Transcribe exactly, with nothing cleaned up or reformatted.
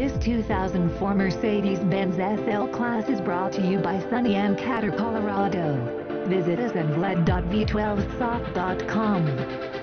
This two thousand four Mercedes-Benz S L Class is brought to you by Sunny and Cater, Colorado. Visit us at vlad dot v twelve soft dot com.